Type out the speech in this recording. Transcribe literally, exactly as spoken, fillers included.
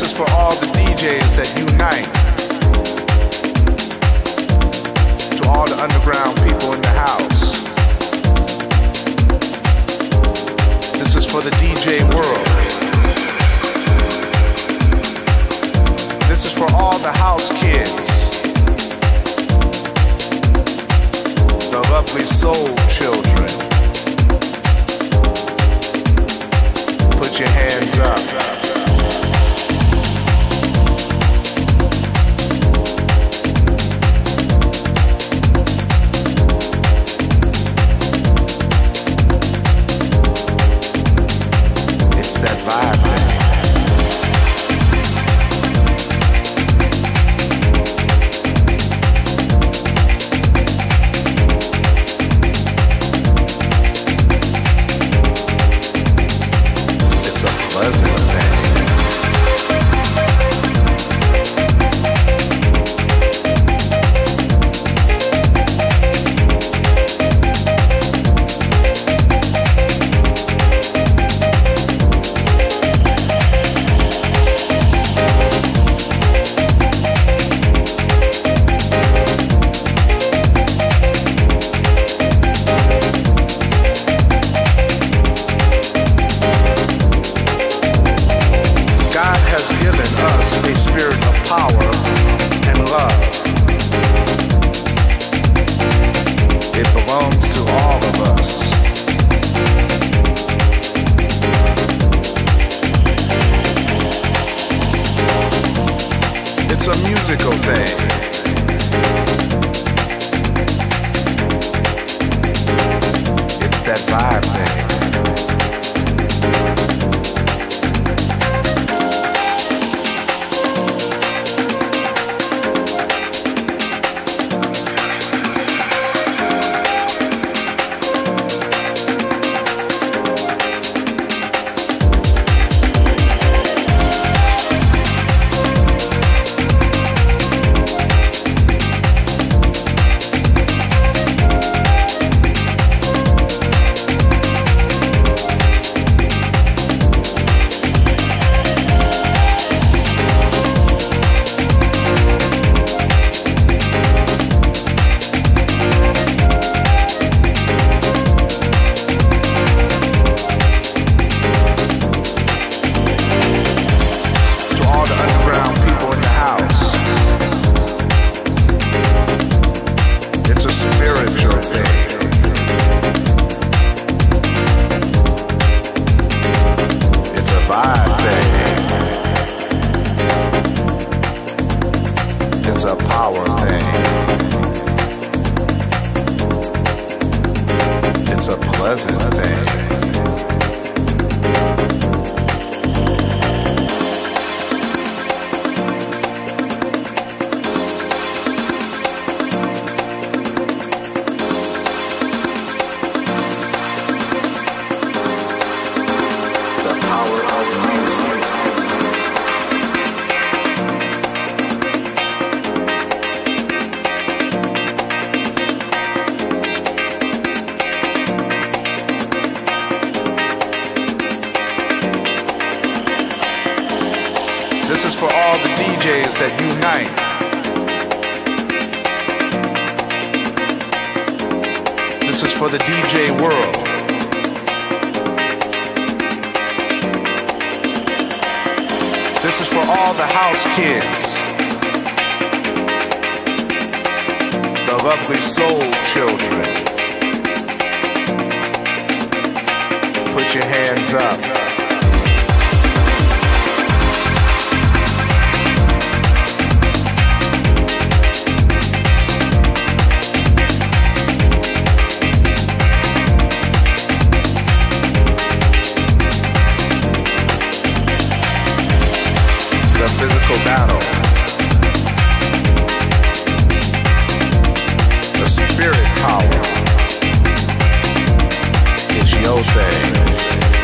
This is for all the D Js that unite. To all the underground people in the house. This is for the D J world. This is for all the house kids. The lovely soul children. Put your hands up. That vibe thing. It's a pleasant thing. A spirit of power and love. It belongs to all of us. It's a musical thing. It's that vibe thing. It's a power thing. It's a pleasant thing. This is for all the D Js that unite. This is for the D J world. This is for all the house kids. The lovely soul children. Put your hands up. Physical battle. The spirit power is your thing.